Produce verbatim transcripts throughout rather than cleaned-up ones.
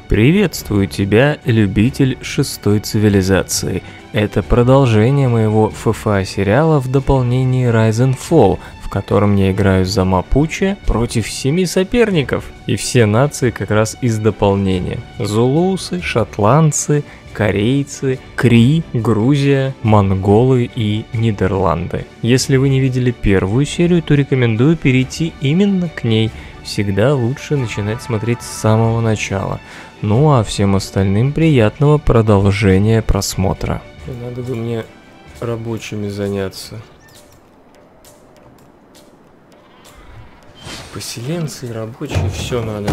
Приветствую тебя, любитель шестой цивилизации. Это продолжение моего эф эф а сериала в дополнении Rise and Fall, в котором я играю за Мапуче против семи соперников. И все нации как раз из дополнения. Зулусы, шотландцы, корейцы, Кри, Грузия, монголы и Нидерланды. Если вы не видели первую серию, то рекомендую перейти именно к ней. Всегда лучше начинать смотреть с самого начала. Ну а всем остальным приятного продолжения просмотра. Надо бы мне рабочими заняться. Поселенцы и рабочие, все надо.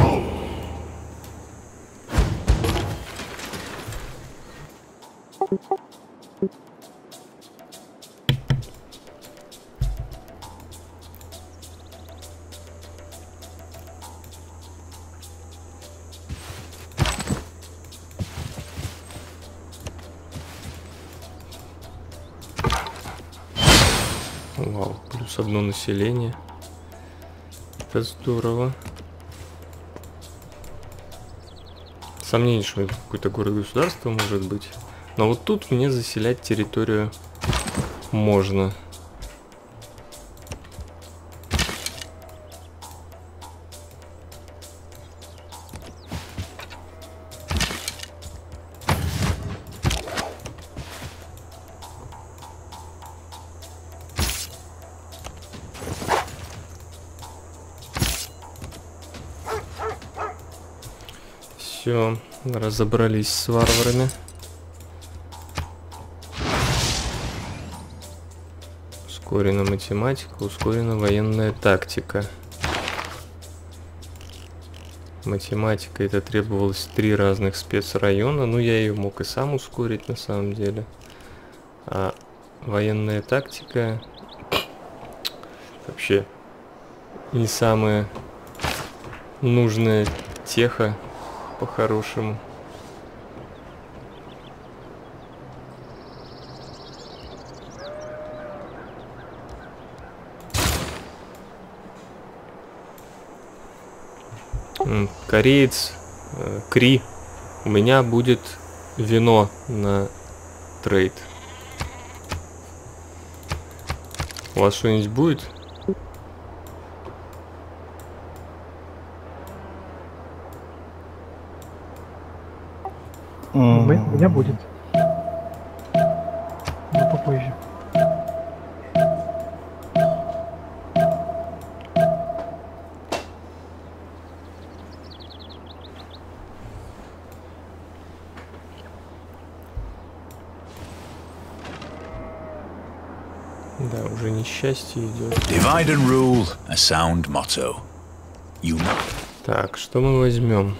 Вау, плюс одно население. Это здорово. Сомнение, что это какой-то город-государство может быть. Но вот тут мне заселять территорию можно. Все, разобрались с варварами. Ускорена математика, ускорена военная тактика. Математика, это требовалось три разных спецрайона, но я ее мог и сам ускорить на самом деле. А военная тактика вообще не самая нужная теха. По-хорошему. Кореец, э, Кри, у меня будет вино на трейд. У вас что-нибудь будет? У меня будет. Но попозже. Да, уже несчастье идет. Divide and rule, a sound motto. You know. Так, что мы возьмем?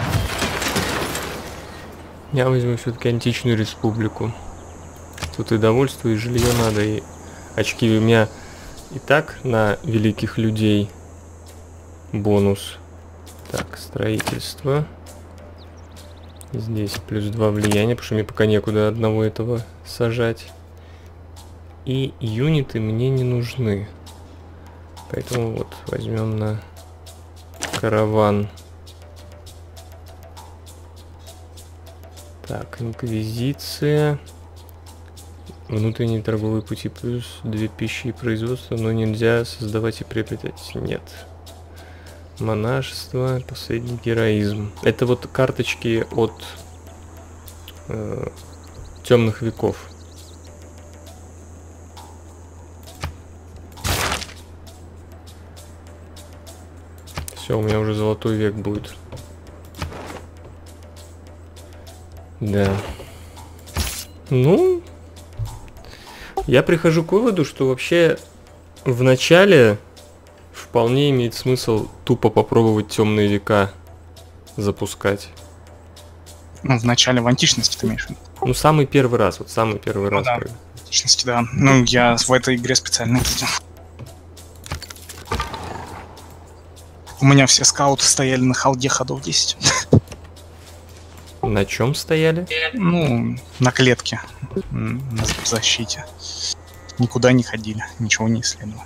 Я возьму все-таки античную республику. Тут и довольство, и жилье надо, и очки у меня и так на великих людей бонус. Так, строительство. Здесь плюс два влияния, потому что мне пока некуда одного этого сажать. И юниты мне не нужны. Поэтому вот возьмем на караван. Так, инквизиция. Внутренние торговые пути плюс две пищи и производства, но нельзя создавать и приобретать. Нет. Монашество, последний героизм. Это вот карточки от э, темных веков. Все, у меня уже золотой век будет. Да. Ну, я прихожу к выводу, что вообще в начале вполне имеет смысл тупо попробовать темные века запускать. Ну, в начале в античности ты имеешь в виду? Ну, самый первый раз, вот самый первый Ну, раз. да, в античности, да. Ну, я в этой игре специально видел. У меня все скауты стояли на халде ходов десять. На чем стояли? Ну, на клетке, на защите. Никуда не ходили, ничего не исследовали.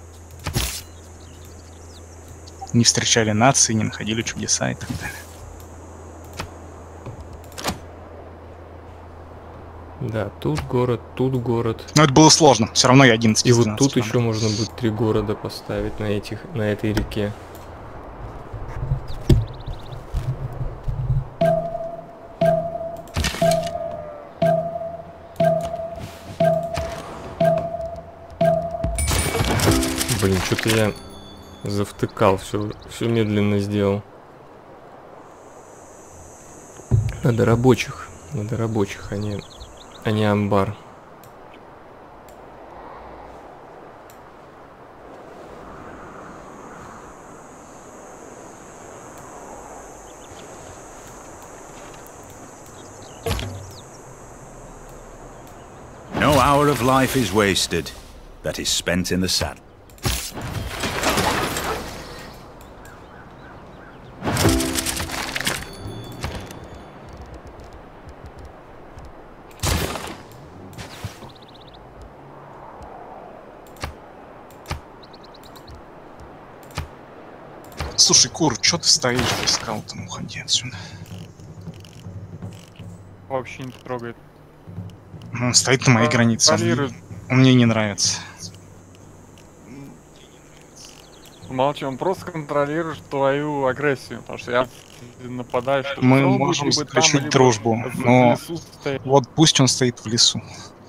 Не встречали нации, не находили чудеса и так далее. Да, тут город, тут город. Но это было сложно. Все равно я одиннадцать. И вот тут еще можно будет три города поставить на этих, на этой реке. Блин, что-то я завтыкал, все, все медленно сделал. Надо рабочих, надо рабочих, а не, а не амбар. No hour of life is wasted that is spent in the saddle. Слушай, Кур, что ты стоишь без скаутом? Уходи отсюда. Вообще не трогает. Он стоит на моей А, границе. Он, контролирует. он мне не нравится. Молчи, он просто контролирует твою агрессию, потому что я нападаю, чтобы Мы всё можем будет либо там, заключить либо дружбу, в но лесу стоять. вот пусть он стоит в лесу.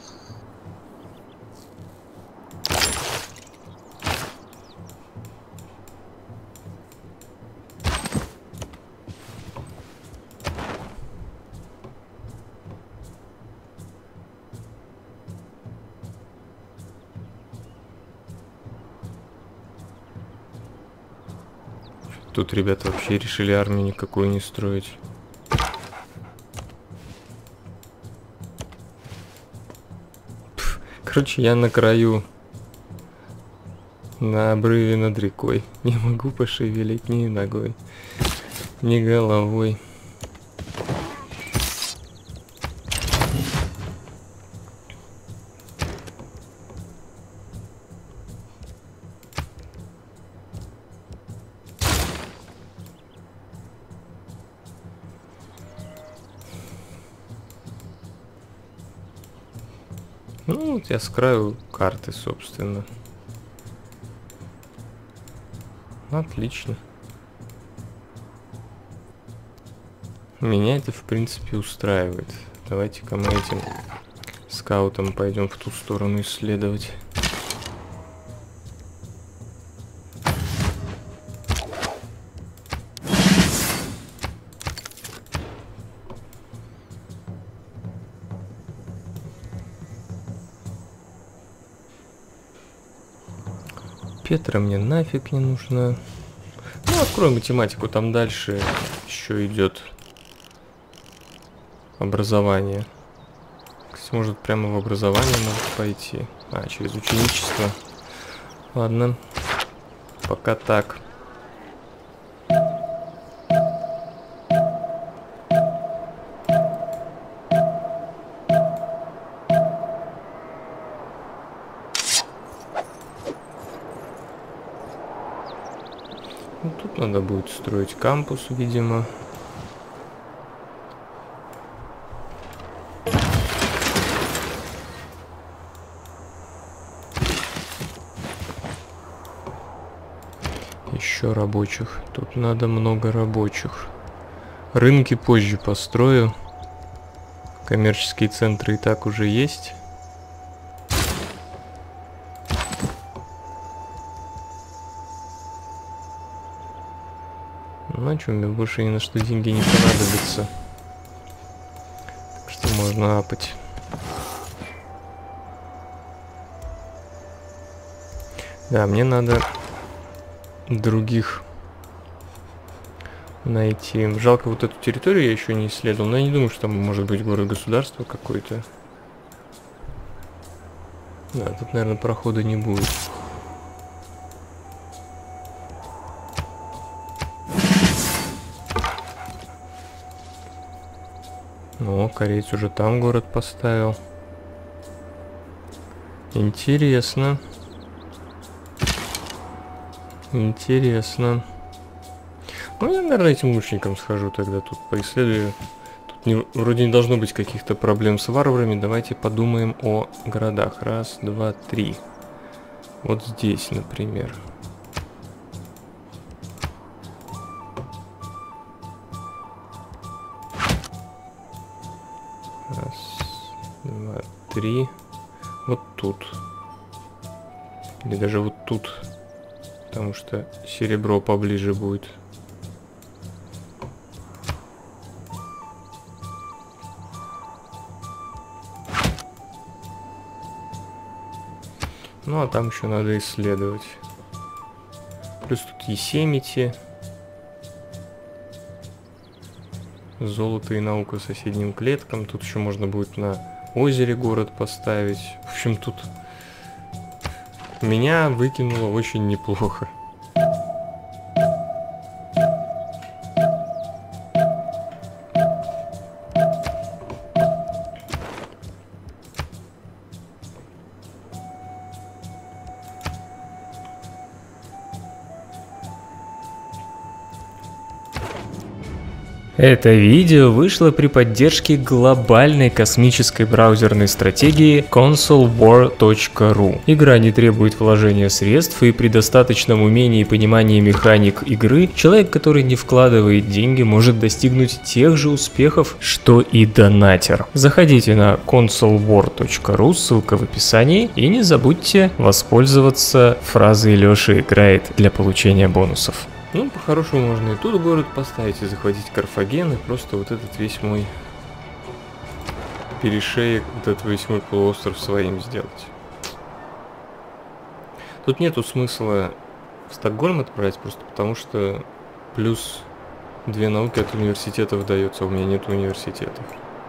Тут ребята вообще решили армию никакую не строить. Пф, короче, я на краю. На обрыве над рекой. Не могу пошевелить ни ногой, ни головой. Ну, вот я с краю карты, собственно. Отлично. Меня это, в принципе, устраивает. Давайте-ка мы этим скаутом пойдем в ту сторону исследовать. Петра мне нафиг не нужна. Ну, открой математику, там дальше еще идет образование. Кстати, может прямо в образование надо пойти. А, через ученичество. Ладно. Пока так. Ну, тут надо будет строить кампус, видимо. Еще рабочих. Тут надо много рабочих. Рынки позже построю. Коммерческие центры и так уже есть. Ну, что, мне больше ни на что деньги не понадобятся. Так что можно апать. Да, мне надо других найти. Жалко, вот эту территорию я еще не исследовал, но я не думаю, что там может быть город-государство какое-то. Да, тут, наверное, прохода не будет. О, кореец уже там город поставил. Интересно. Интересно. Ну, я, наверное, этим лучником схожу тогда тут, поисследую. Тут не, вроде не должно быть каких-то проблем с варварами. Давайте подумаем о городах. Раз, два, три. Вот здесь, например. Раз, два, три. Вот тут. Или даже вот тут. Потому что серебро поближе будет. Ну а там еще надо исследовать. Плюс тут Есемити. Золото и наука соседним клеткам. Тут еще можно будет на озере город поставить. В общем, тут меня выкинуло очень неплохо. Это видео вышло при поддержке глобальной космической браузерной стратегии консоль вор точка ру. Игра не требует вложения средств, и при достаточном умении и понимании механик игры человек, который не вкладывает деньги, может достигнуть тех же успехов, что и донатер. Заходите на консоль вор точка ру, ссылка в описании, и не забудьте воспользоваться фразой «Леша играет» для получения бонусов. Ну, по-хорошему можно и тут город поставить, и захватить Карфаген, и просто вот этот весь мой перешеек, вот этот весь мой полуостров своим сделать. Тут нету смысла в Стокгольм отправить, просто потому что плюс две науки от университетов дается, а у меня нет университетов.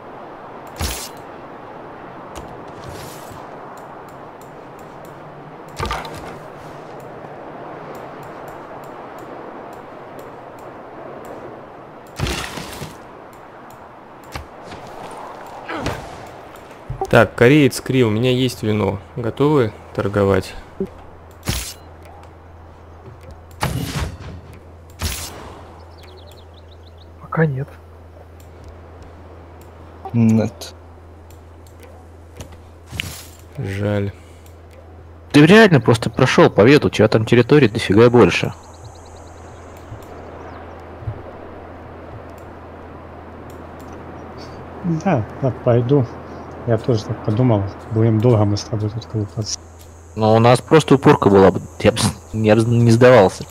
Так, кореец Кри, у меня есть вино. Готовы торговать? Пока нет. Нет. Жаль. Ты реально просто прошел по вету, у тебя там территории дофига больше. Да, да, пойду. Я тоже так подумал. Будем долго мы с тобой тут колупаться. Но у нас просто упорка была бы. Я бы я бы не сдавался.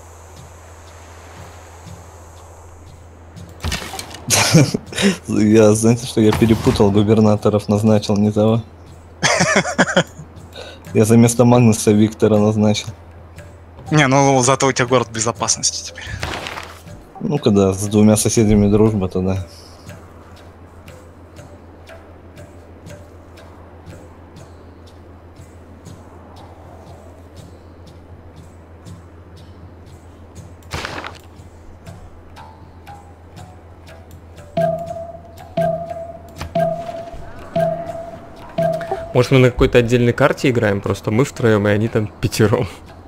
Я, знаете, что я перепутал, губернаторов назначил не того. Я за место Магнуса Виктора назначил. Не, ну зато у тебя город безопасности теперь. Ну, когда с двумя соседями дружба, то да. Может, мы на какой-то отдельной карте играем, просто мы втроем, и они там пятером.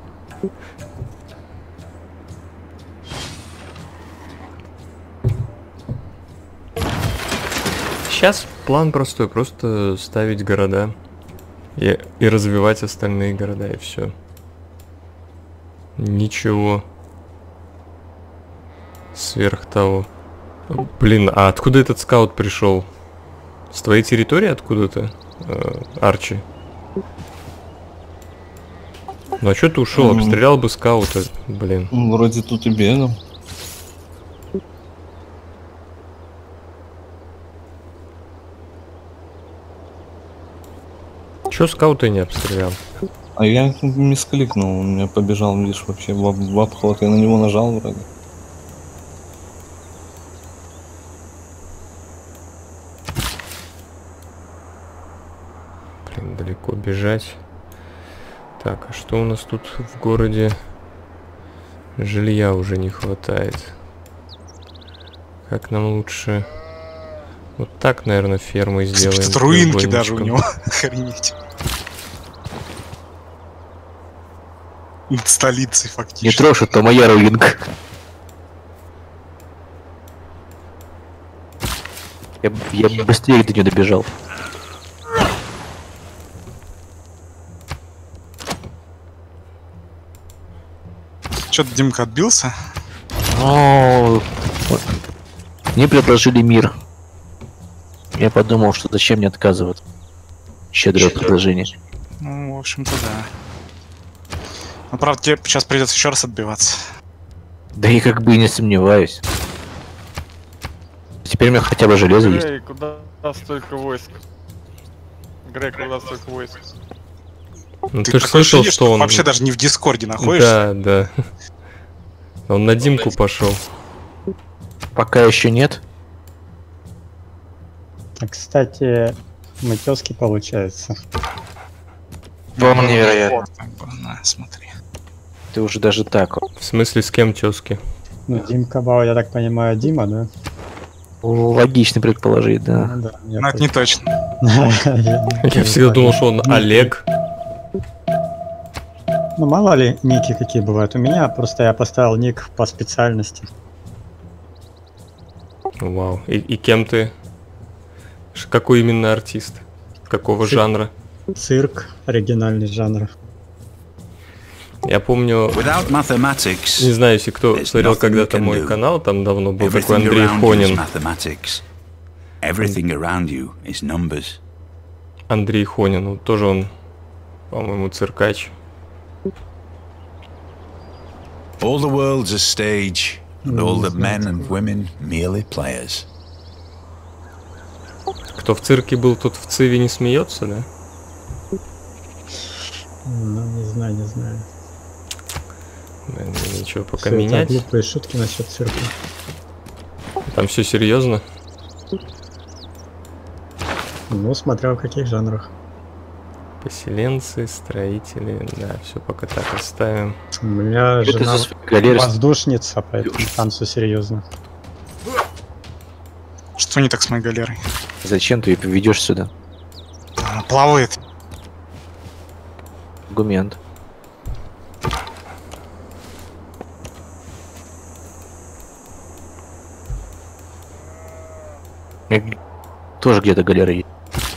Сейчас план простой, просто ставить города и, и развивать остальные города, и все. Ничего сверх того. Блин, а откуда этот скаут пришел? С твоей территории откуда-то? Арчи. Ну а чё ты ушел? Обстрелял бы скаута, блин. Вроде тут и бегал. Чё скаута не обстрелял? А я мискликнул, он меня побежал, видишь, вообще в, в обход. Я на него нажал вроде. Блин, далеко бежать. Так, а что у нас тут в городе? Жилья уже не хватает. Как нам лучше? Вот так, наверное, фермы сделаем. Тут руинки даже у него. Охренеть. Над столицей фактически. Не трожь, это моя руинка. Я, я бы быстрее до нее добежал. Чё-то Димка отбился. О, вот. Мне предложили мир. Я подумал, что зачем мне отказывать. Щедрое предложение. Ну, в общем-то, да. Ну, правда, тебе сейчас придется еще раз отбиваться. Да и как бы и не сомневаюсь. Теперь у меня хотя бы железо есть. Грей, куда столько войск? Грей, куда столько войск? Ну, Ты ты же такое слышал, ощущение, что он... вообще даже не в Дискорде находишься. Да, да. Он на Димку пошел. Пока еще нет. А, кстати, мы тёзки получается. Вполне вероятно. Вот, как бы, на, смотри. Ты уже даже так. В смысле, с кем тёзки? Ну, Димка Бау, я так понимаю, Дима, да? Логично предположить, да. Ну, да, я Но это не точно. Я всегда думал, что он Олег. Ну, мало ли ники какие бывают. У меня просто я поставил ник по специальности. Вау. И, и кем ты? Ш- Какой именно артист? Какого Цирк. жанра? Цирк, оригинальный жанр. Я помню, Without mathematics, не знаю, если кто there's смотрел nothing you когда-то can мой do. канал, там давно был такой Everything Андрей around you is Хонин. mathematics. Everything around you is numbers. Андрей Хонин, ну, тоже он, по-моему, циркач. All the world's a stage, and all the men and women merely players. Кто в цирке был, тот в циве не смеется, да? Ну, не знаю, не знаю. Блин, ничего пока Всё это менять. глупые шутки насчет цирка. Там все серьезно. Ну, смотря в каких жанрах. Поселенцы, строители, да, все пока так оставим. У меня Что ты жена за свои галеры? воздушница, поэтому там все серьезно. Что не так с моей галерой? Зачем ты ее поведешь сюда? Она плавает. Аргумент. Я тоже где-то галеры есть.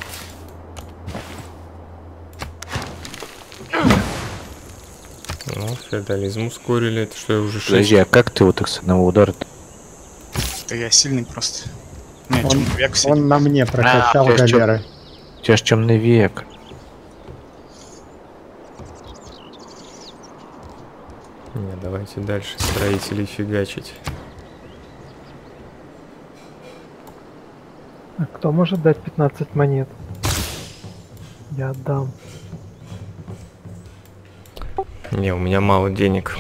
Ну, феодализм ускорили, это что я уже шесть. Подожди, а как ты вот так с одного удара? Да я сильный просто. Не, Он, чем век сидит. он на мне прокачал А, чё- галеры. У тебя ж темный век. Не, давайте дальше строителей фигачить. А кто может дать пятнадцать монет? Я отдам. Не, у меня мало денег.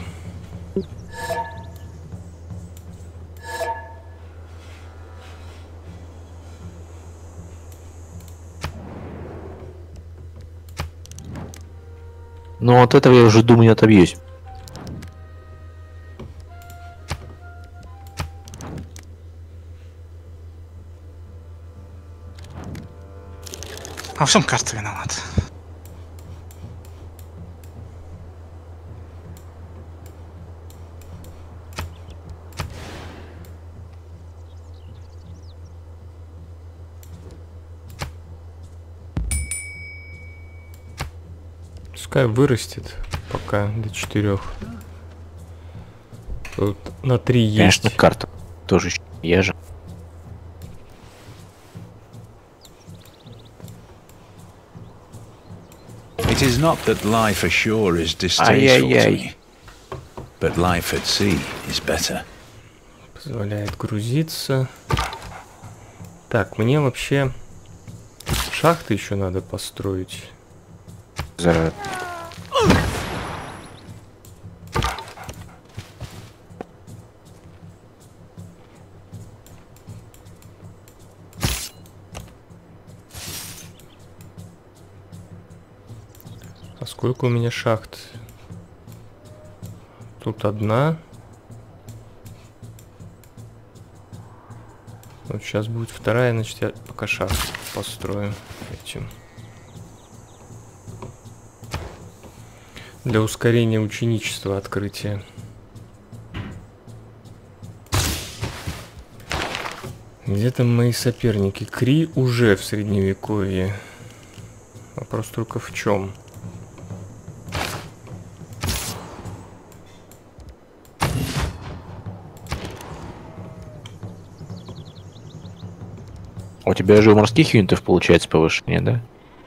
Но от этого я уже думаю не отобьюсь. А во всем карта виноват. Пускай вырастет пока до четырех. Тут на три есть. Конечно, карта тоже щ- я же. It is not that life ashore is distasteful to Ай-яй-яй. me, but life at sea is better. Позволяет грузиться. Так, мне вообще шахты еще надо построить. За... А сколько у меня шахт? Тут одна. Вот сейчас будет вторая, значит я пока шахту построю этим. Для ускорения ученичества открытия. Где там мои соперники? Кри уже в средневековье. Вопрос только в чем? У тебя же у морских юнитов получается повышение, да?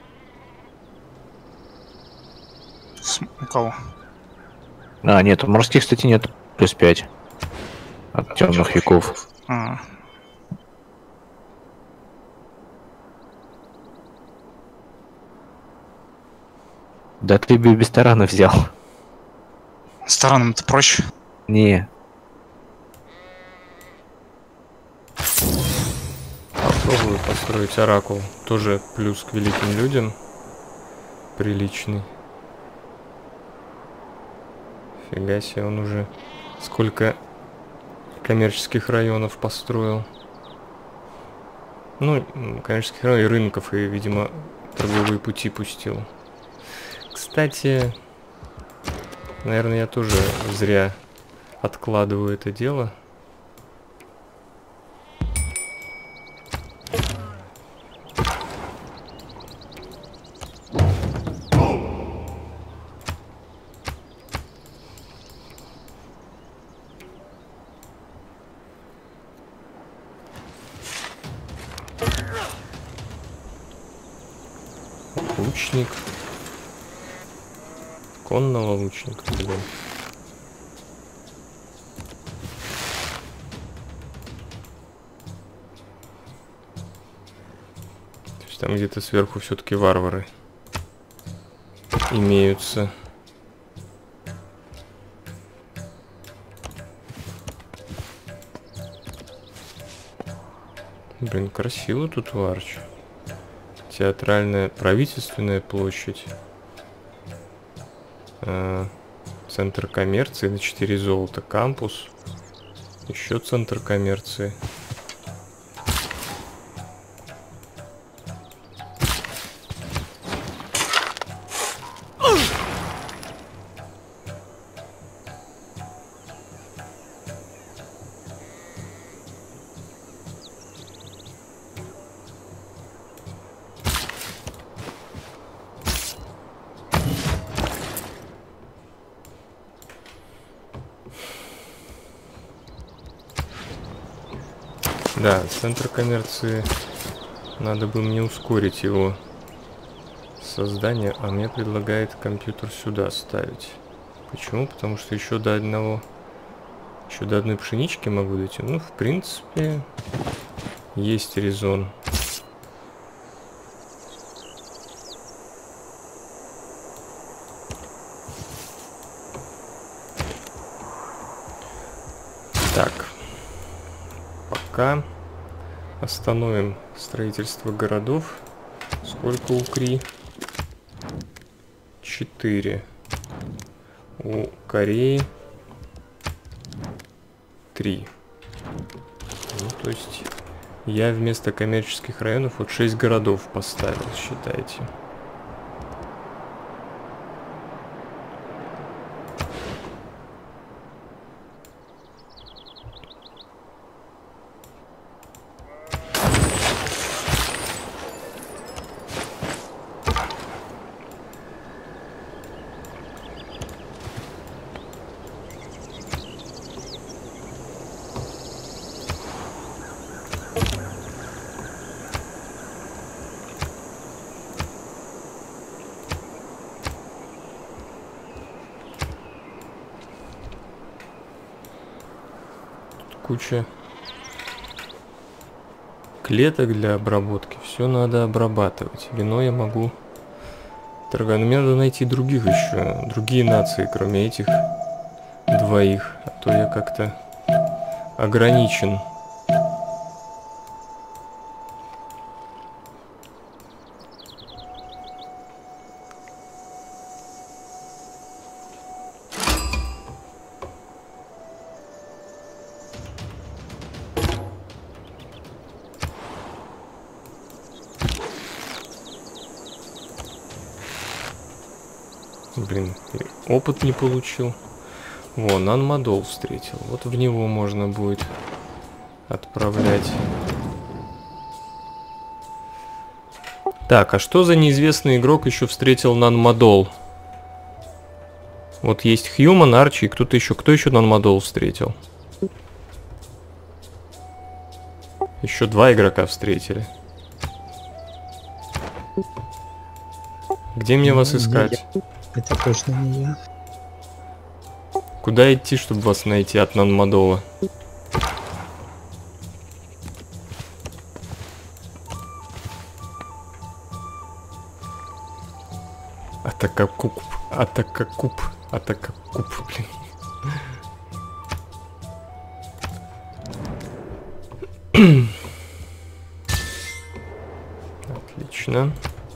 С- У кого? А, нет, у морских, кстати, нет. Плюс пять. От темных веков. А, Да ты бы без тарана взял. с тараном-то проще. Не. Попробую построить оракул. Тоже плюс к великим людям. Приличный. Фига себе, он уже сколько коммерческих районов построил. Ну, коммерческих районов и рынков, и, видимо, торговые пути пустил. Кстати, наверное, я тоже зря откладываю это дело. Лучник. Конного лучника, блин. То есть там где-то сверху все-таки варвары имеются. Блин, красиво тут Варч. Театральная, правительственная площадь. А, центр коммерции на четыре золота. Кампус. Еще центр коммерции. Да, центр коммерции. Надо бы мне ускорить его создание. А мне предлагает компьютер сюда ставить. Почему? Потому что еще до одного... Еще до одной пшенички могу дойти. Ну, в принципе, есть резон. Так. Пока остановим строительство городов. Сколько у Кри? Четыре. У Кореи три. Ну, то есть я вместо коммерческих районов вот шесть городов поставил, считайте. Куча клеток для обработки. Все надо обрабатывать. Вино я могу торговать. Но мне надо найти других еще. Другие нации, кроме этих двоих. А то я как-то ограничен. Блин, опыт не получил. Вон, Анмадол встретил. Вот в него можно будет отправлять Так, а что за неизвестный игрок еще встретил Нанмадол? Вот есть Хьюман, Арчи и кто-то еще. Кто еще Нанмадол встретил? Еще два игрока встретили. Где мне вас искать? Это точно не я. Куда идти, чтобы вас найти от Нанмадола? Атакакуп, атакакуп, атакакуп, блин. Отлично.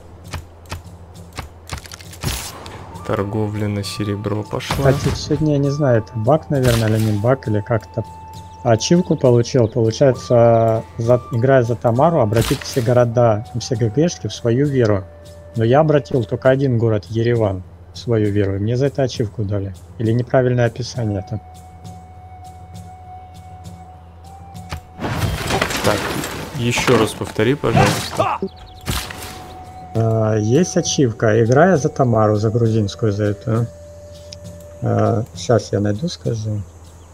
Торговля на серебро пошла. Кстати, сегодня я не знаю, это баг, наверное, или не баг, или как-то. Ачивку получил. Получается, за, играя за Тамару, обратить все города, все ГГшки в свою веру. Но я обратил только один город, Ереван, в свою веру. И мне за это ачивку дали. Или неправильное описание это. Так, еще раз повтори, пожалуйста. А, есть ачивка, играя за Тамару, за грузинскую, за эту. А, сейчас я найду, скажу.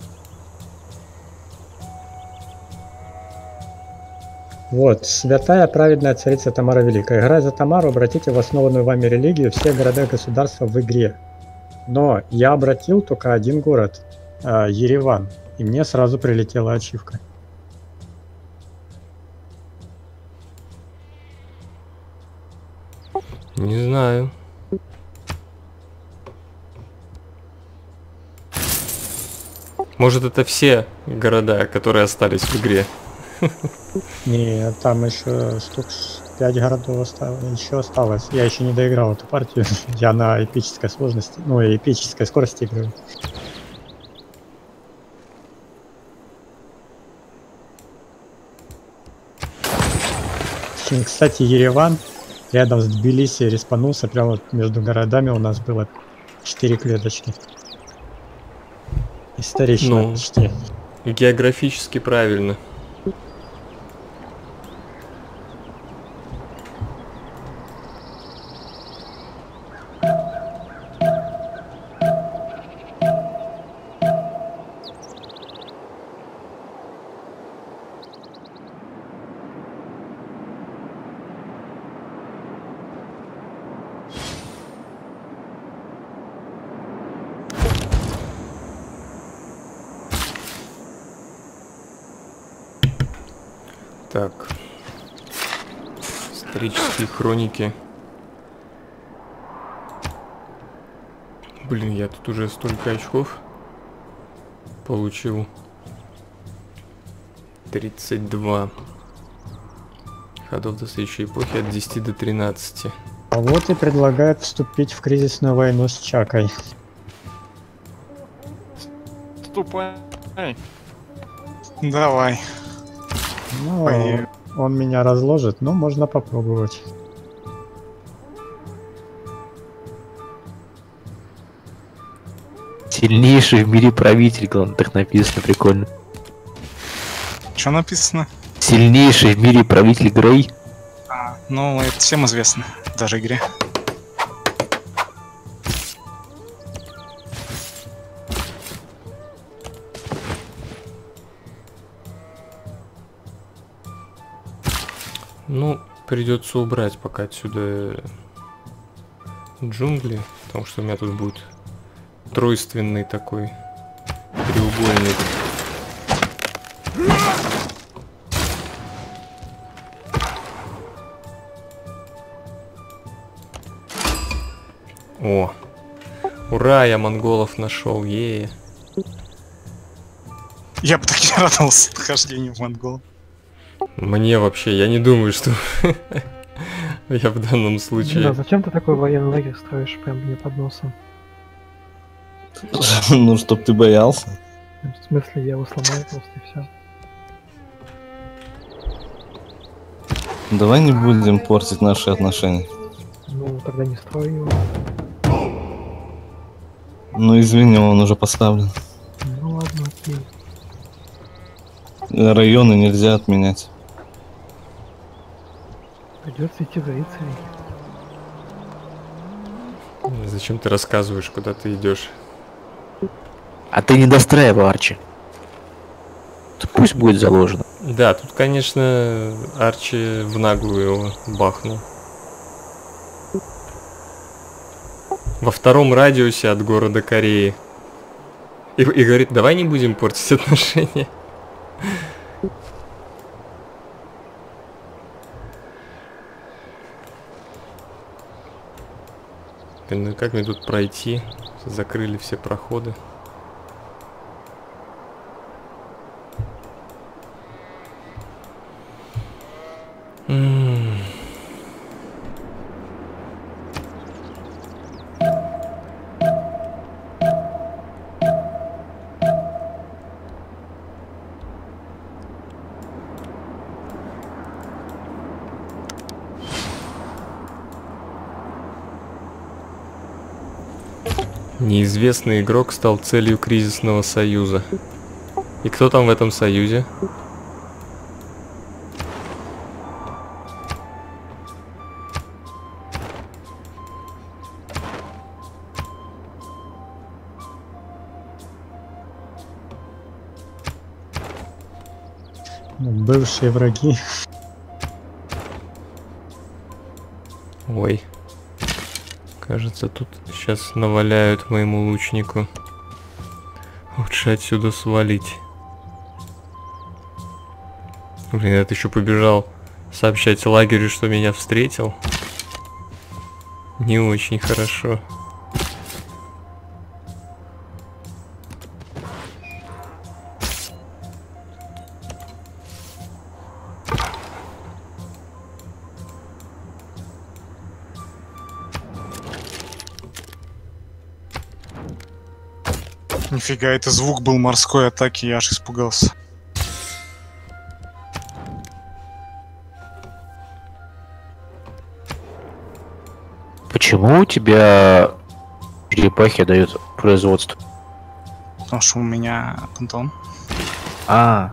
Вот, святая праведная царица Тамара Великая. Играя за Тамару, обратите в основанную вами религию все города и государства в игре. Но я обратил только один город, а, Ереван, и мне сразу прилетела ачивка. Не знаю. Может, это все города, которые остались в игре? Не, там еще штук пять городов осталось, еще осталось. Я еще не доиграл эту партию. Я на эпической сложности, ну и эпической скорости играю. Кстати, Ереван рядом с Тбилиси респанулся, прямо вот между городами у нас было четыре клеточки. Исторично Ну, почти. Географически правильно. Так. Исторические хроники. Блин, я тут уже столько очков получил. тридцать два. Ходов до следующей эпохи от десяти до тринадцати. А вот и предлагают вступить в кризисную войну с Чакой. Ступай. Давай. Ну, Ой. он меня разложит, но можно попробовать. Сильнейший в мире правитель, главное, так написано, прикольно. Что написано? Сильнейший в мире правитель Грей. А, ну, это всем известно, даже игре. Ну, придется убрать пока отсюда джунгли, потому что у меня тут будет тройственный такой треугольник. О, ура, я монголов нашел, е. Я бы так не радовался нахождению в Монгол. Мне вообще, я не думаю, что я в данном случае. Да, зачем ты такой военный лагерь строишь прям мне под носом? Ну, чтоб ты боялся. В смысле, я его сломаю просто и все. Давай не будем портить наши отношения. Ну, тогда не строй его. Ну, извини, он уже поставлен. Ну ладно, окей. Районы нельзя отменять. Придется идти за Ицей. Зачем ты рассказываешь, куда ты идешь? А ты не достраивай, Арчи. Пусть будет заложено. Да, тут, конечно, Арчи в наглую его бахнул. Во втором радиусе от города Кореи. И, и говорит, давай не будем портить отношения. Ну как мне тут пройти? Закрыли все проходы. М-м. Неизвестный игрок стал целью кризисного союза. И кто там в этом союзе? Бывшие враги. Ой. Кажется, тут сейчас наваляют моему лучнику. Лучше отсюда свалить. Блин, этот еще побежал сообщать лагерю, что меня встретил. Не очень хорошо. Нифига, это звук был морской атаки, я аж испугался. Почему у тебя черепахи дают производство? Потому что у меня понтон. А.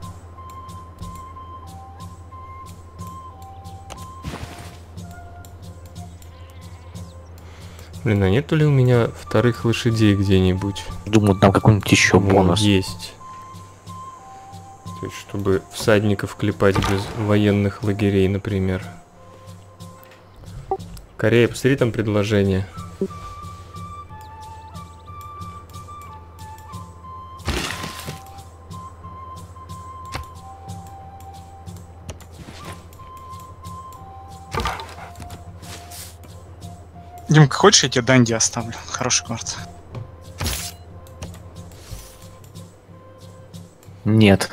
Блин, а нету ли у меня вторых лошадей где-нибудь? Думаю, там какой-нибудь еще Вот, бонус. есть. То есть, чтобы всадников клепать без военных лагерей, например. Корея, посмотри там предложение. Димка, хочешь, я тебе Данди оставлю? Хороший кварт. Нет.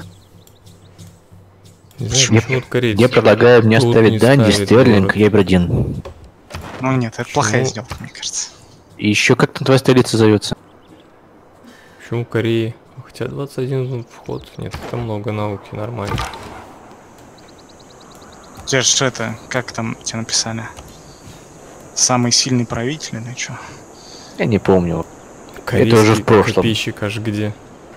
Не знаю, Я, почему вот корейцы я предлагаю мне тут оставить не Данди, ставят Стерлинг город. и Эбердин. Ну нет, это плохая Почему? сделка, мне кажется. И еще как там твоя столица зовется? Почему Кореи? Хотя двадцать один вход. Нет, это много науки, нормально. У тебя же это, как там тебе написали? Самый сильный правитель или что? Я не помню. Корейский уже в прошлом. копейщик аж где?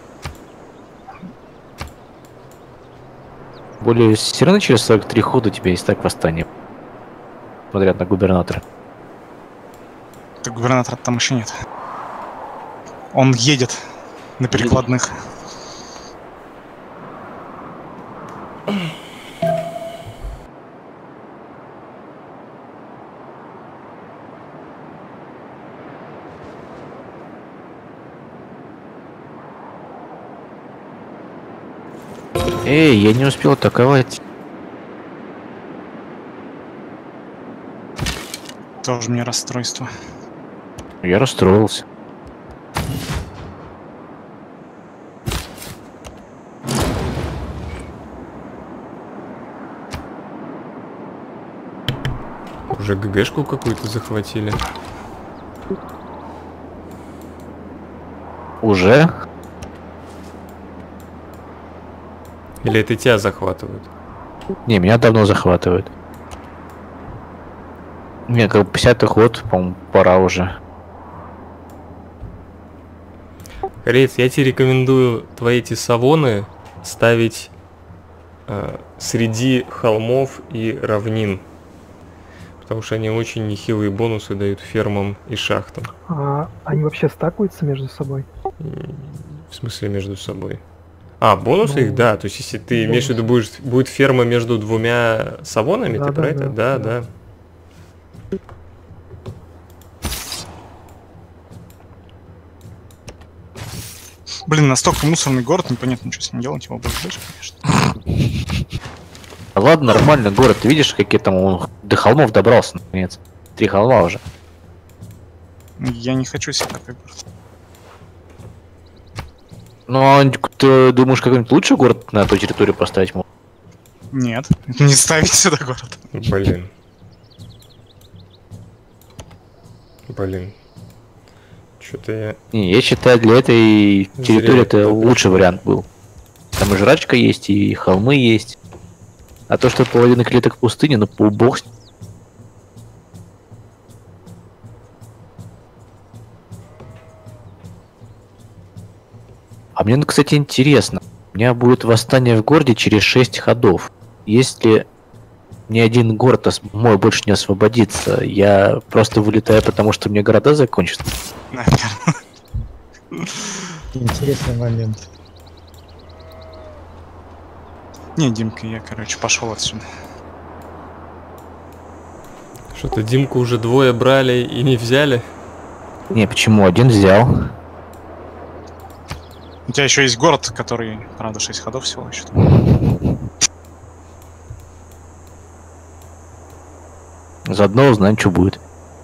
Более все равно через сорок три хода у тебя есть так восстание. Смотря на губернатора. Так губернатора там еще нет. Он едет на перекладных. Эй, я не успел атаковать. Тоже мне расстройство. Я расстроился. Уже ГГшку какую-то захватили. Уже? Или это тебя захватывают? Не, меня давно захватывают. Не, как бы пятидесятый ход, по-моему, пора уже. Кореец, я тебе рекомендую твои эти савоны ставить э, среди холмов и равнин. Потому что они очень нехилые бонусы дают фермам и шахтам. А они вообще стакуются между собой? В смысле между собой? А, бонусы Ну, их, да. То есть если ты бонус. имеешь в виду, будешь, будет ферма между двумя савонами, Да, ты да, про это? Да, да, да. да. Блин, настолько мусорный город, непонятно, что с ним делать, его будет жечь, конечно. А ладно, нормально, город, ты видишь, какие там он до холмов добрался, наконец. Три холма уже. Я не хочу себе такой город. Ну, а ты думаешь, какой-нибудь лучший город на той территории поставить можно? Нет, не ставить сюда город. Блин. Блин. Что-то я... Не, я считаю, для этой территории это это лучший вариант был. Там и жрачка есть, и холмы есть. А то, что половина клеток в пустыне, ну, бог с ним. А мне, ну, кстати, интересно. У меня будет восстание в городе через шесть ходов. Если ни один город ос- мой больше не освободится, я просто вылетаю, потому что мне города закончатся. Наверное. Интересный момент. Не, Димка, я, короче, пошел отсюда. Что-то Димку уже двое брали и не взяли. Не, почему? Один взял. У тебя еще есть город, который, правда, шесть ходов всего еще. Заодно узнаем, что будет.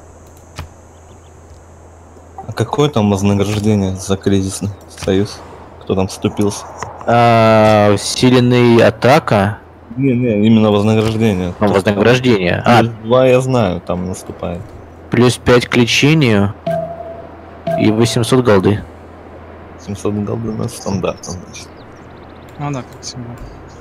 А какое там вознаграждение за кризисный союз? Кто там вступился? А, усиленный атака. Не-не, именно вознаграждение. Ну, вознаграждение. А, Плюс два я знаю, там наступает. плюс пять к лечению и восемьсот голды. семьсот голды на стандартном, значит. Ну да, как всегда.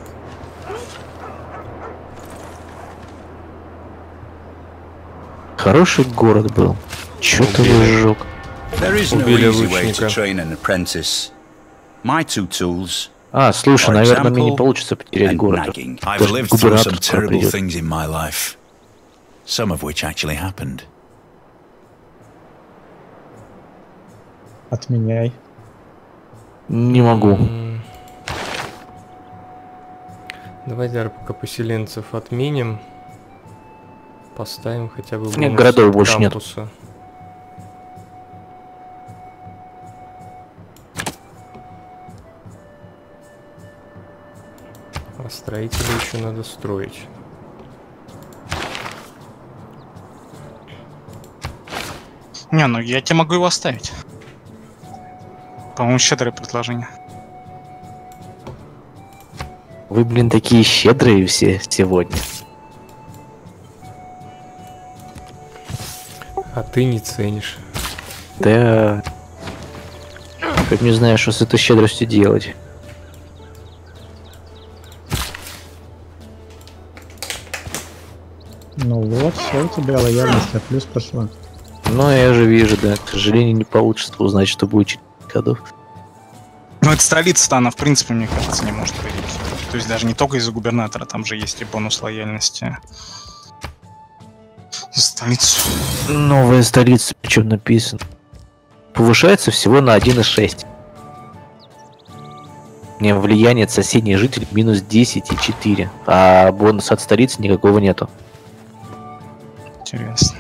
Хороший город был. Чё ты Убили. выжег? There is no Убили easy way лучника. to train an apprentice. My two tools А, слушай, For наверное, мне не example, получится потерять and город. nagging. I've Даже lived through губернатор some скоро terrible придет. things in my life, some of which actually happened. Отменяй. Не могу. М. Давай, Дар, пока поселенцев отменим. Поставим хотя бы Нет, бонус городов от больше нет. кампуса. А строителей еще надо строить. Не, ну я тебе могу его оставить. По-моему, щедрое предложение. Вы, блин, такие щедрые все сегодня. А ты не ценишь. Да. Как не знаю, что с этой щедростью делать. Ну вот, все, у тебя лояльность, а плюс пошла. Но я же вижу, да, к сожалению, не получится узнать, что будет через годов. Ну, это столица-то, она, в принципе, мне кажется, не может появиться. То есть даже не только из-за губернатора, там же есть и бонус лояльности. За столицу. Новая столица, причем написано. Повышается всего на один и шесть. Не, влияние от соседних жителей минус десять и четыре. А бонус от столицы никакого нету. Интересно.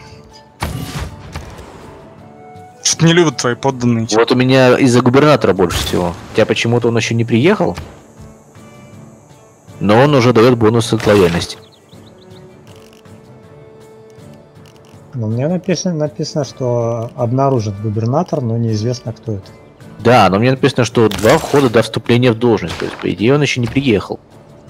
Что-то не любят твои подданные. Вот у меня из-за губернатора больше всего. Хотя почему-то он еще не приехал. Но он уже дает бонус от лояльности. Но мне написано, написано, что обнаружен губернатор, но неизвестно, кто это. Да, но мне написано, что два входа до вступления в должность. То есть, по идее, он еще не приехал.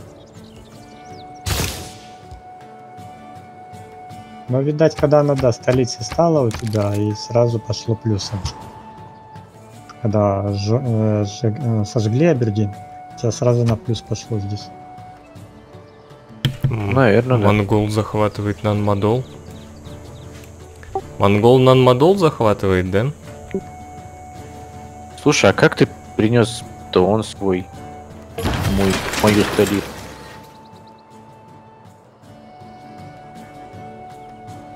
Но, видать, когда она, да, столицей стала у тебя, и сразу пошло плюсом. Когда жё- э, сжег- э, сожгли Абердин, у тебя сразу на плюс пошло здесь. М, Наверное, да. Монгол захватывает Нанмадол. Монгол Нанмадол захватывает, да? Слушай, а как ты принес-то он свой мой мою столицу?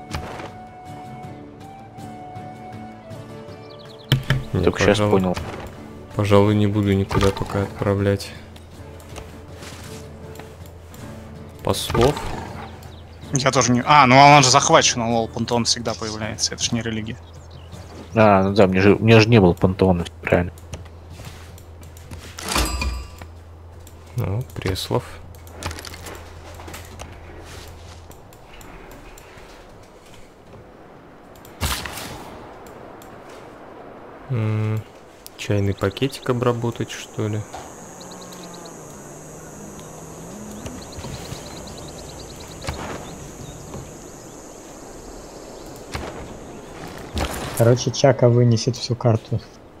Не, Только сейчас пожалуй. понял. Пожалуй, не буду никуда пока отправлять послов. Я тоже не... А, ну он же захвачен, а лол, пантеон всегда появляется, это же не религия. А, ну да, мне же, мне же не было пантеона, правильно. Ну, Преслов. М, Чайный пакетик обработать, что ли? Короче, Чака вынесет всю карту.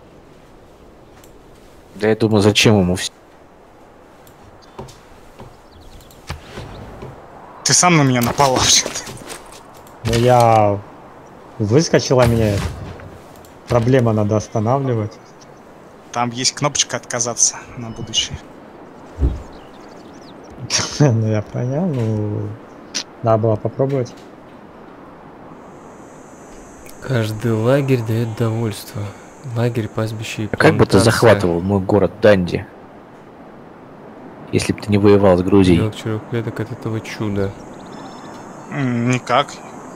Да я думаю, зачем ему все? Ты сам на меня напал вообще-то. Но я... Выскочила мне. Проблема, надо останавливать. Там есть кнопочка отказаться на будущее. Ну я понял, ну... Надо было попробовать. Каждый лагерь дает довольство. Лагерь, пастбище и А как бы ты плантация. захватывал мой город Данди? Если бы ты не воевал с Грузией. Белок четырех клеток от этого чуда. М, Никак.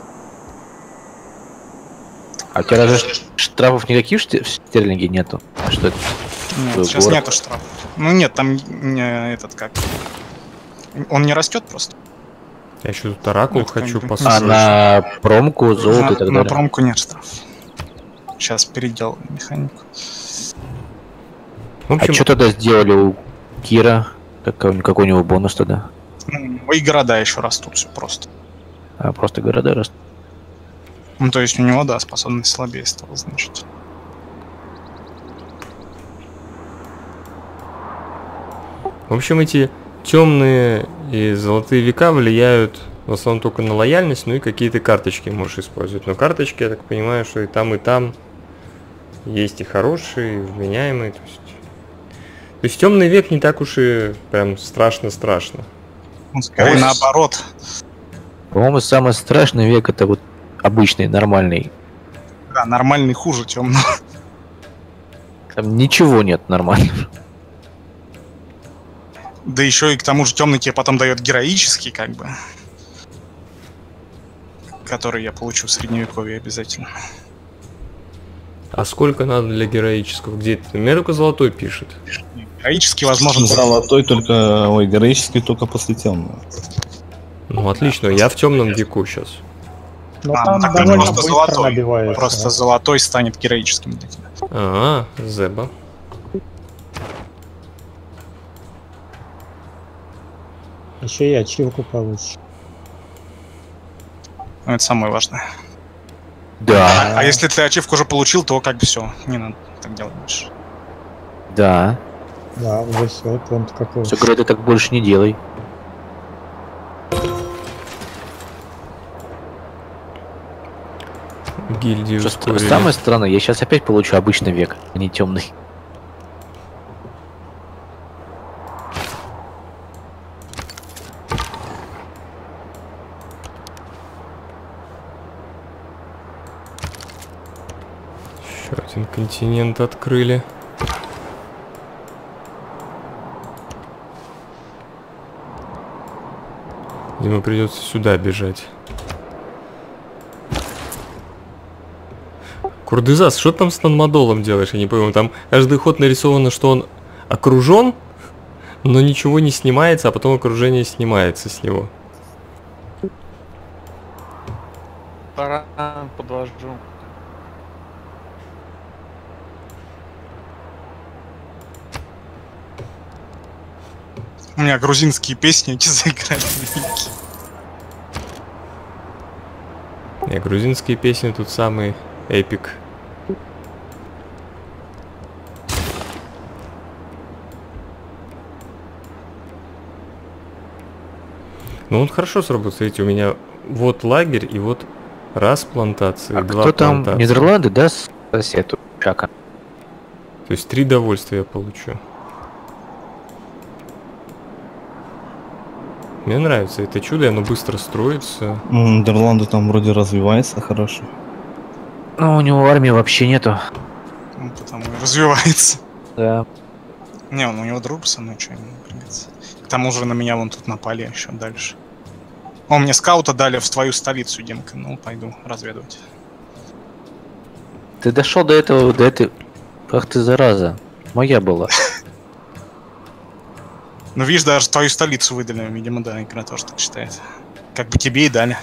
А у тебя разве штрафов никаких в Сте- в Стерлинге нету? А что это? Нет, Твой сейчас город? нету штрафов. Ну нет, там не, этот как. Он не растет просто. Я еще тут оракул Это как хочу бы- А построить. на промку, золото на, и так на далее? промку нет штрафов. Сейчас переделал механику. В общем, А что тогда сделали у Кира? Какой, какой у него бонус тогда? Ну, и города еще растут, все просто. А просто города растут. Ну, то есть у него, да, способность слабее стала, значит. в общем, эти темные и золотые века влияют в основном только на лояльность, ну и какие-то карточки можешь использовать. Но карточки, я так понимаю, что и там, и там есть и хорошие, и вменяемые. То есть, то есть темный век не так уж и прям страшно-страшно. Он скорее Ой. наоборот. По-моему, самый страшный век это вот обычный, нормальный. Да, нормальный хуже темного. Там ничего нет нормального. Да еще и к тому же темный тебе потом дает героический, как бы. Который я получу в средневековье обязательно. А сколько надо для героического? Где это? Мне только золотой пишет. Героический, возможно, Золотой только... Ой, героический только после темного. Ну отлично, я в темном веку сейчас. Но А, там ну тогда довольно просто быстро золотой. набивается. Просто золотой станет героическим для тебя. А, Зеба. Еще и ачивку получишь. Ну, это самое важное. Да, А если ты ачивку уже получил, то как бы все, не надо так делать больше. да. Да, уже все, пункт какой. Все говорят, ты так больше не делай. Гильдию Что ст- ускорили. самое странное, я сейчас опять получу обычный век, а не темный. Еще один континент открыли. Видимо, придется сюда бежать. Курдызас, что ты там с Нанмадолом делаешь? Я не пойму. Там каждый ход нарисовано, что он окружен, но ничего не снимается, а потом окружение снимается с него. Таран подвожу. У меня грузинские песни эти заиграли. Не, грузинские песни тут самый эпик. Ну он хорошо сработал. Смотрите, у меня вот лагерь и вот раз плантации, А два кто там? плантации. Нидерланды, да, сосед у Чака? То есть три довольствия я получу. Мне нравится это чудо, оно быстро строится. Ну, Нидерланды там вроде развивается хорошо. Ну, у него армии вообще нету. он потому и развивается. Да. Не, он у него друг со мной, что ему придется. К тому же на меня вон тут напали еще дальше. О, мне скаута дали в твою столицу, Димка. Ну, пойду разведывать. Ты дошел до этого, до этой... Ах ты, зараза. Моя была. Ну, видишь, даже твою столицу выдали. Видимо, да, игра тоже так считает. Как бы тебе и дали.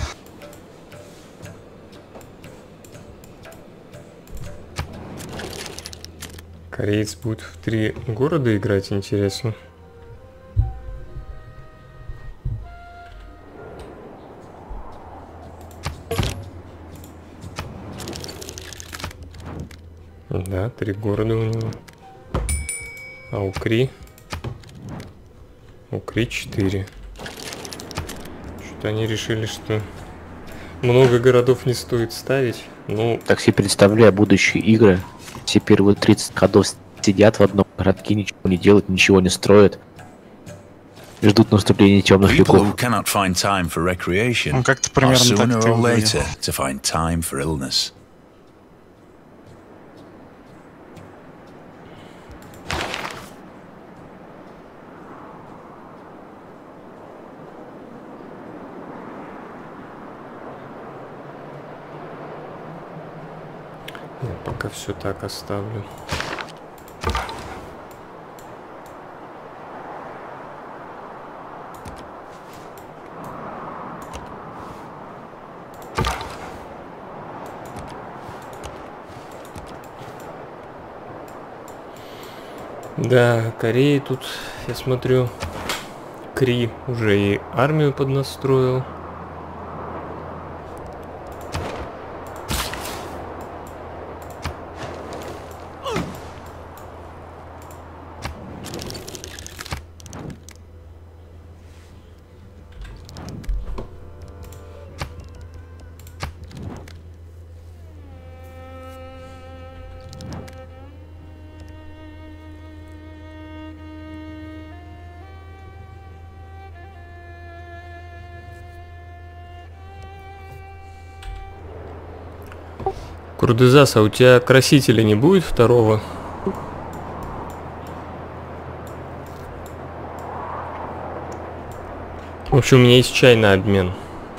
Кореец будет в три города играть, интересно. Да, три города у него. А у Кри? У Кри четыре. Что-то они решили, что много городов не стоит ставить. Ну, так себе представляю будущие игры. Все первые тридцать ходов сидят в одном городке, ничего не делают, ничего не строят. Ждут наступления темных People who веков. cannot find time for recreation Ну, как-то are примерно так sooner это и or будет. later to find time for illness. я пока все так оставлю. Да, Корея тут, я смотрю, Кри уже и армию поднастроил. Курдызас, а у тебя красителя не будет второго? В общем, у меня есть чай на обмен.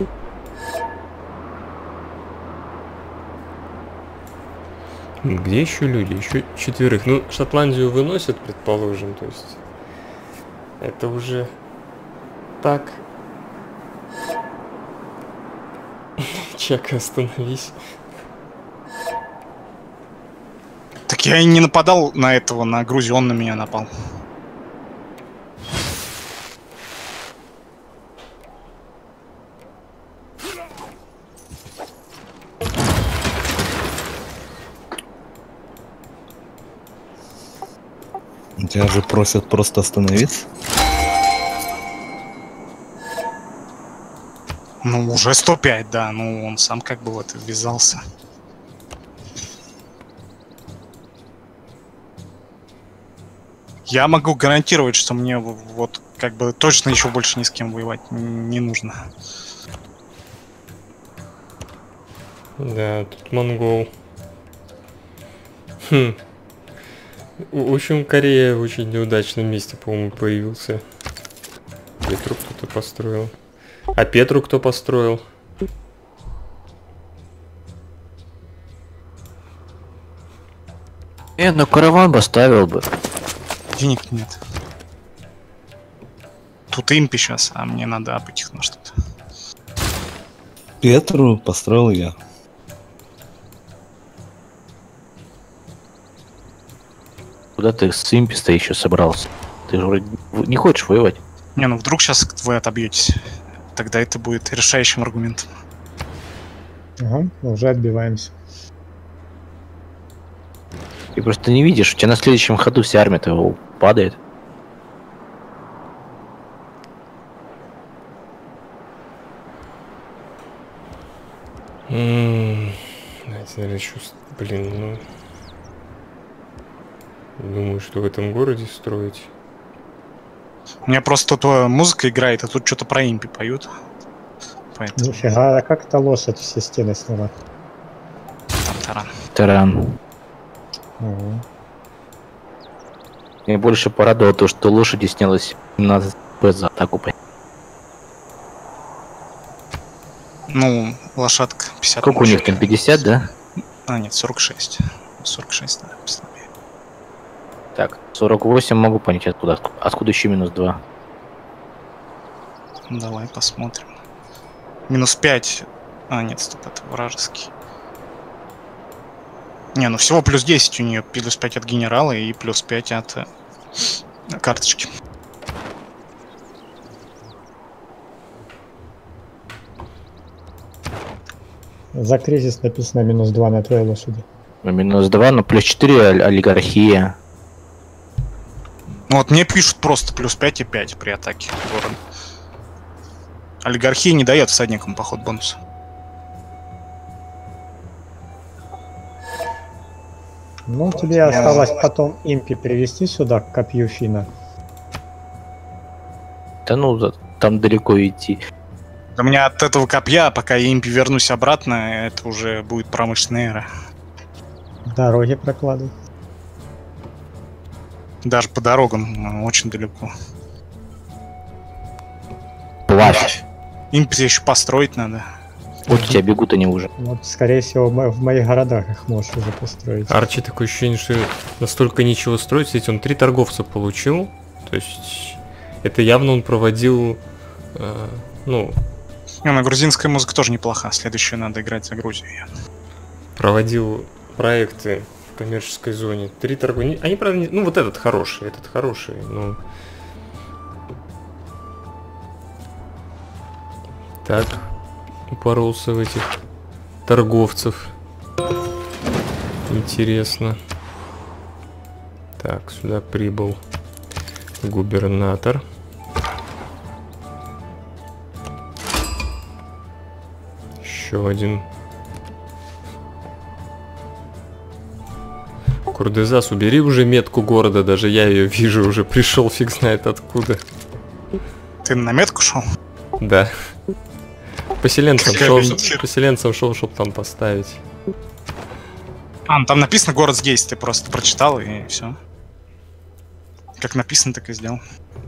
Где еще люди? Еще четверых. Ну, Шотландию выносят, предположим, то есть это уже так. Чак, остановись. Так я и не нападал на этого, на Грузию, он на меня напал. Тебя же просят просто остановиться. Ну, уже сто пять, да. Ну, он сам как бы в это ввязался. Я могу гарантировать, что мне вот как бы точно еще больше ни с кем воевать не нужно. Да, тут монгол. Хм. В общем, Корея в очень неудачном месте, по-моему, появился. Петру кто-то построил. А Петру кто построил? Э, ну караван поставил бы. Денег нет. Тут импи сейчас, а мне надо апать их на что-то. Петру построил я. Куда ты с импи-то еще собрался? Ты же вроде не хочешь воевать. Не, ну вдруг сейчас вы отобьетесь. Тогда это будет решающим аргументом. Ага, уже отбиваемся. Ты просто не видишь, у тебя на следующем ходу вся армия-то падает. Ммм, я чувствую, блин, ну... Думаю, что в этом городе строить. У меня просто тут музыка играет, а тут что-то про импи поют. Поэтому... Нифига, а как это лошадь все стены сняла? Там таран. Таран. Ого. Мне больше порадовало то, что лошади снялось семнадцать пэ за атаку. Ну, лошадка пятьдесят. Сколько у них там, пятьдесят, да? А, нет, сорок шесть. сорок шесть, да, послабее. Так, сорок восемь могу понять откуда. Откуда еще минус два? Давай посмотрим. Минус пять. А, нет, стоп, это вражеский. Не, ну всего плюс десять у нее. Плюс пять от генерала и плюс пять от э, карточки. За кризис написано минус два на твоей лошади. Минус два, но плюс четыре олигархия. Ну вот мне пишут просто плюс пять и пять при атаке города. Олигархия не дает всадникам поход бонуса. Ну, тебе осталось потом импи перевести сюда, к копью Фина. Да ну, там далеко идти. У меня от этого копья, пока я импи вернусь обратно, это уже будет промышленная эра. Дороги прокладывай. Даже по дорогам очень далеко. Плавь. Импи еще построить надо. Вот у тебя бегут они уже. Вот, скорее всего, в моих городах их можешь уже построить. Арчи такое ощущение, что настолько ничего строить. Ведь он три торговца получил. То есть это явно он проводил, э, ну... Не, ну, грузинская музыка тоже неплоха. Следующую надо играть за Грузию. Проводил проекты в коммерческой зоне. Три торговца. Они, правда, не... Ну, вот этот хороший, этот хороший, но... Так, упоролся в этих торговцев. Интересно. Так, сюда прибыл губернатор. Еще один. Курдезас, убери уже метку города, даже я ее вижу, уже пришел, фиг знает откуда. Ты на метку шел? Да. Поселенцам шел, безумие. поселенцам шел, чтобы там поставить. А, ну там написано город здесь, ты просто прочитал и все. Как написано, так и сделал.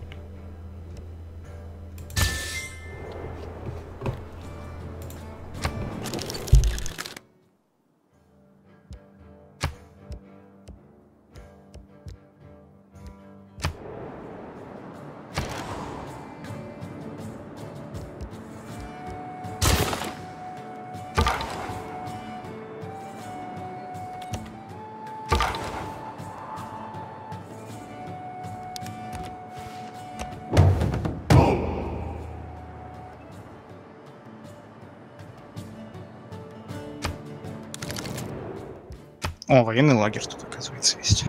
О, военный лагерь тут, оказывается, есть.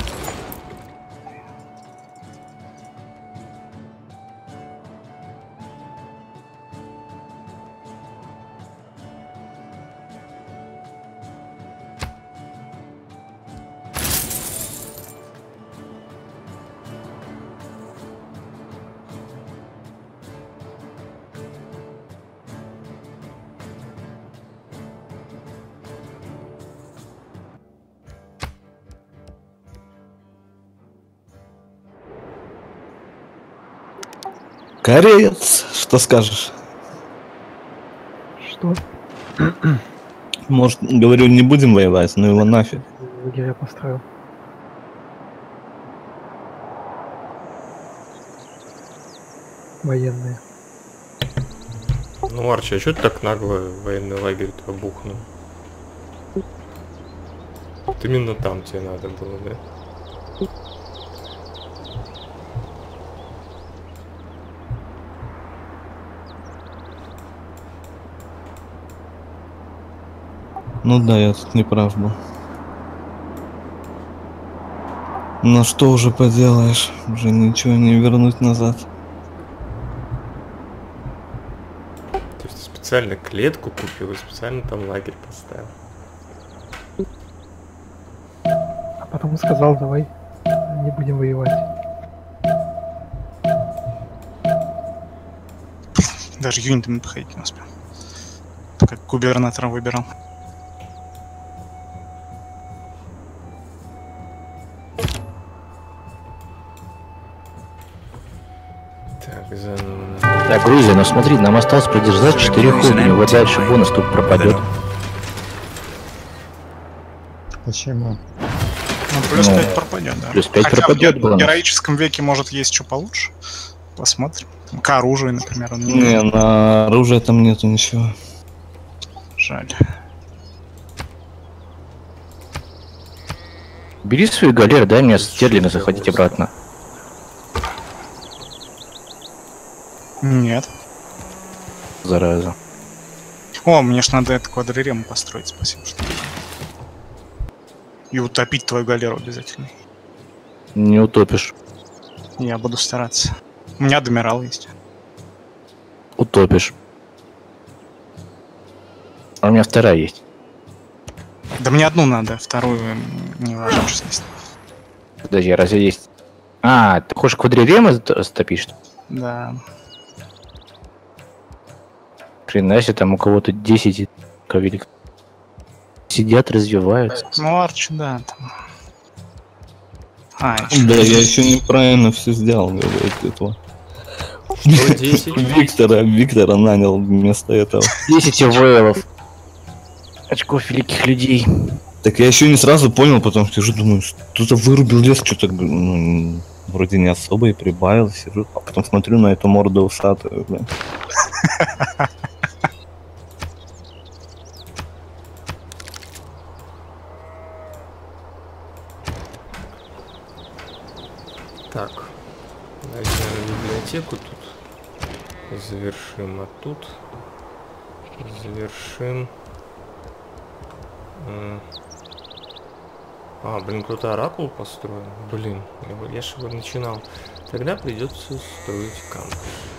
Кореец, что скажешь? Что? Может, говорю, не будем воевать, но его нафиг. Лагеря построил. Военные. Ну, Арчи, а что ты так нагло военный лагерь-то обухнул? Вот именно там тебе надо было, да? Ну да, я тут не прав был. Но что уже поделаешь, уже ничего не вернуть назад. То есть ты специально клетку купил и специально там лагерь поставил. А потом сказал, давай не будем воевать. Даже юнитами походить не успел. Как губернатора выбирал. Так, Грузия, ну смотри, нам осталось продержать четыре хода, у него дальше бонус тут пропадет. Почему? Ну, плюс Ну, пять пропадет, да. плюс пять Хотя пропадет в ге- бонус. героическом веке, может, есть что получше. Посмотрим. К оружию, например, он не Не, на оружие там нету ничего. жаль. Бери свою галеру, дай мне стерлинга заходить обратно. Нет. Зараза. О, мне ж надо это квадрирему построить, спасибо, что. И утопить твою галеру обязательно. Не утопишь. Я буду стараться. У меня адмирал есть. Утопишь. А у меня вторая есть. Да мне одну надо, вторую не важно, что снести. Подожди, разве есть? А, ты хочешь квадрирема стопить, что ли? Да. Хрена себе, там у кого-то десять кавелик. Сидят, развиваются. Ну, Арч, да, там. А, Да, я еще неправильно все сделал, говорит, этого. Что, десять? Виктора, Виктора нанял вместо этого. десять вейлов. Очков великих людей. Так я еще не сразу понял, потом сижу, думаю, кто-то вырубил лес, что-то ну, вроде не особо и прибавил, сижу, а потом смотрю на эту морду усатую, блин. Так, давайте, наверное, библиотеку тут завершим, а тут завершим. А, а, блин, кто-то оракул построил. Блин, я, я же его начинал. Тогда придется строить камп.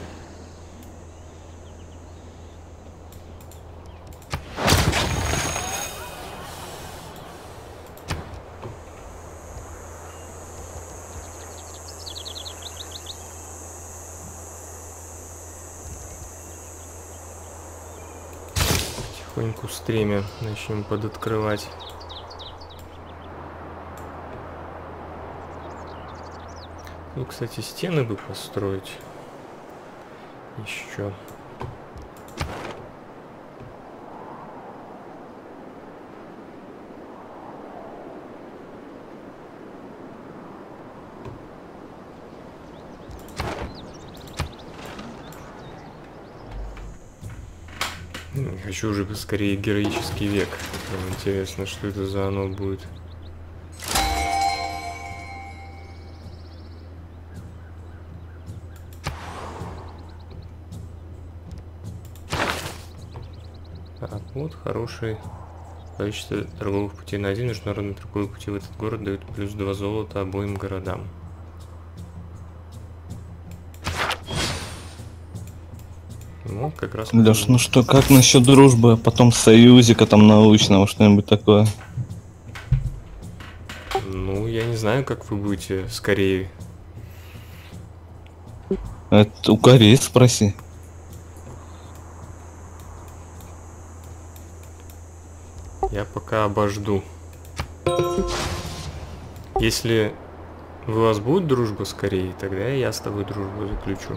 Потихоньку стремя начнем подоткрывать. И, кстати, стены бы построить еще. Хочу уже скорее героический век. Прям интересно, что это за оно будет. Так, вот хороший. Количество торговых путей на один международный торговый пути в этот город дают плюс два золота обоим городам. Ну, как раз... Леш, ну что, как насчет дружбы, потом союзика там научного, что-нибудь такое? Ну, я не знаю, как вы будете скорее. Это у Кореи спроси. Я пока обожду. Если у вас будет дружба скорее, тогда я с тобой дружбу заключу.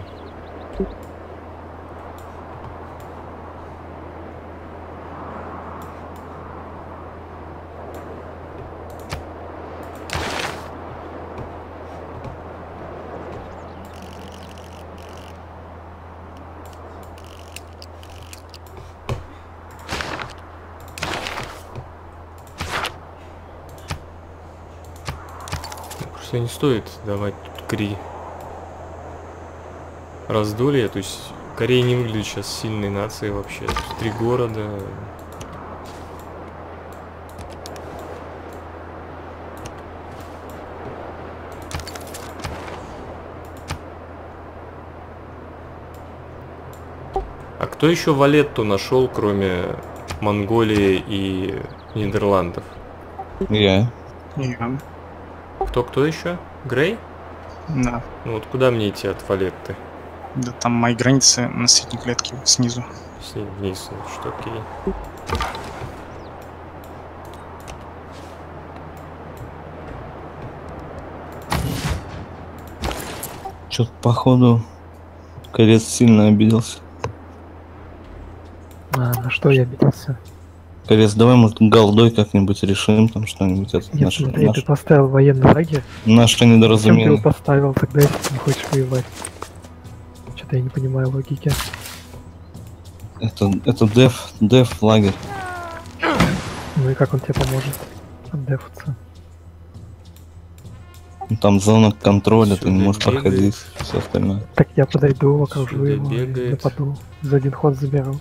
Просто не стоит давать тут Кри раздолье, то есть Корея не выглядит сейчас сильной нацией вообще. То есть три города. А кто еще Валетту нашел, кроме Монголии и Нидерландов? Я. Я. Кто-кто еще? Грей? Да. Ну вот куда мне идти от Валетты? Да там мои границы на средней клетке снизу. С ней вниз, значит, окей. Что-то походу Корец сильно обиделся. А, на что я обиделся? Корец, давай, может, голдой как-нибудь решим, там что-нибудь. Это Нет, наше, смотри, наше, ты поставил военный лагерь. наше Зачем ты его недоразумение. поставил тогда, если ты не хочешь воевать? Что-то я не понимаю логики. Это, это деф, деф лагерь. Ну и как он тебе поможет отдефаться? Ну, там зона контроля, ты не Сюда можешь бегает. проходить, все остальное. Так я подойду, окружу Сюда его, и бегает. нападу. За один ход заберу.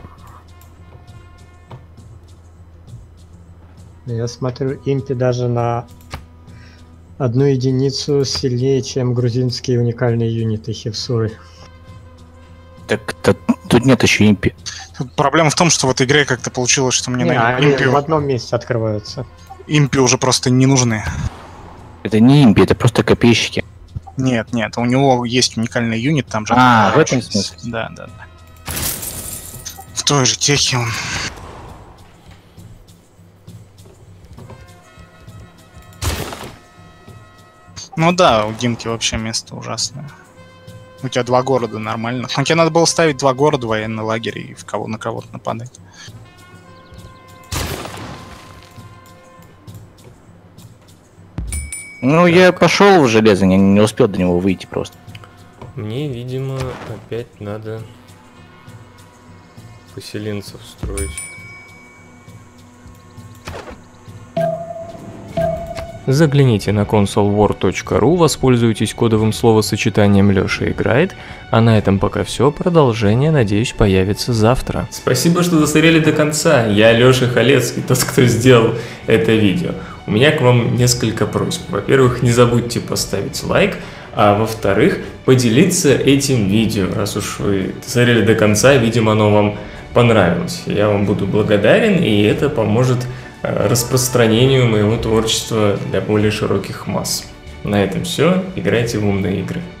Я смотрю, импи даже на одну единицу сильнее, чем грузинские уникальные юниты Хевсуры. Так та- тут нет еще импи. Тут проблема в том, что в этой игре как-то получилось, что мне Не, на они импи, в одном месте открываются. импи уже просто не нужны. Это не импи, это просто копейщики. Нет, нет, у него есть уникальный юнит, там же... А, в этом открывающийся. смысле? Да, да, да. В той же техе он. Ну да, у Димки вообще место ужасное. У тебя два города нормально. Но тебе надо было ставить два города, военный лагерь и в кого на кого-то нападать. Ну, я пошел в железо, не, не успел до него выйти просто. Мне, видимо, опять надо поселенцев строить. Загляните на консоль вор точка ру, воспользуйтесь кодовым словосочетанием Лёша играет, а на этом пока все. Продолжение, надеюсь, появится завтра. Спасибо, что досмотрели до конца. Я Лёша Халецкий, тот, кто сделал это видео. У меня к вам несколько просьб. Во-первых, не забудьте поставить лайк, а во-вторых, поделиться этим видео. Раз уж вы досмотрели до конца, видимо, оно вам понравилось. Я вам буду благодарен, и это поможет распространению моего творчества для более широких масс. На этом все. Играйте в умные игры.